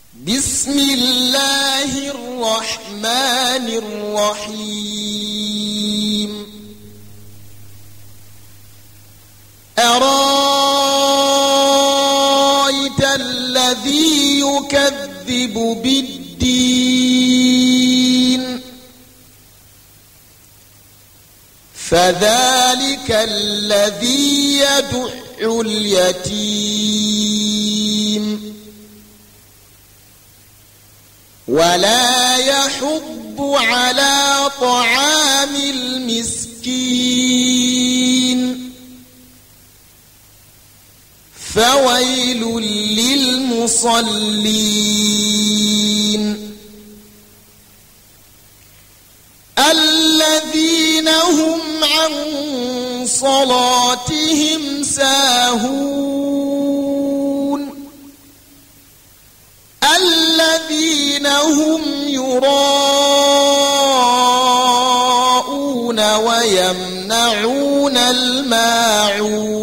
بسم الله الرحمن الرحيم أرأيت الذي يكذب بالدين فذلك الذي يدع اليتيم ولا يحض على طعام المسكين فويل للمصلين الذين هم عن صلاتهم ساهون الذين هم يراءون ويمنعون الماعون